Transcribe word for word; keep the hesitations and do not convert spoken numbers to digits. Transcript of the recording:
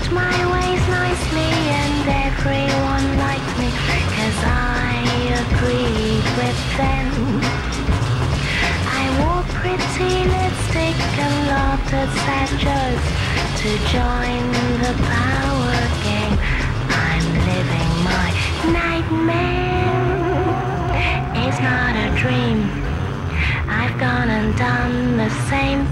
my ways nicely and everyone liked me, 'cause I agreed with them. I wore pretty lipstick and laughed at sad jokes to join the power game. I'm living my nightmare. It's not a dream. I've gone and done the same